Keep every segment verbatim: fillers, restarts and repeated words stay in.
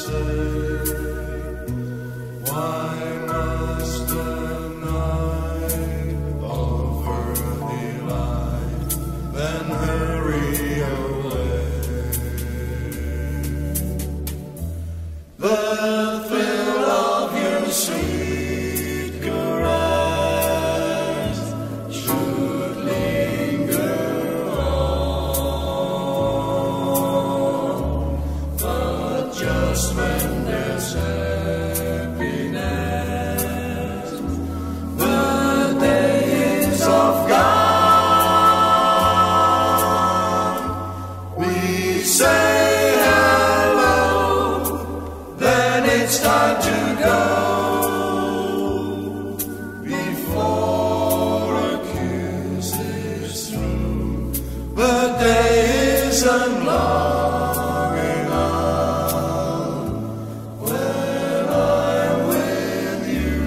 say, why must the night offer delight, then hurry away? The thrill of your sweet caress should linger on, but just when there's happiness, the day is off gone. We say hello, then it's time to go, before a kiss is through. The day isn't long enough when I'm with you.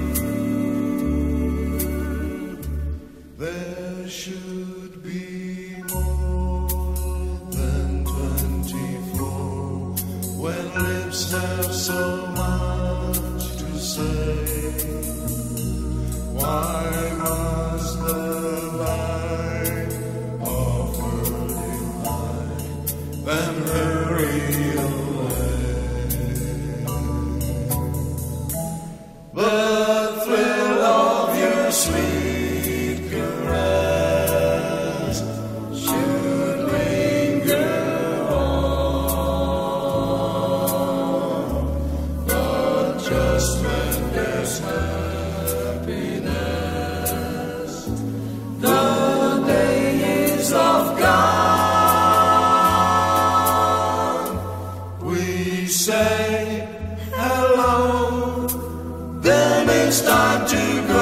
There should be more than twenty-four when lips have so much to say. Why must the light offer delight, then hurry away? The thrill of your sweet caress should linger on, but just when there's happiness, the day is off gone. We say hello, then it's time to go.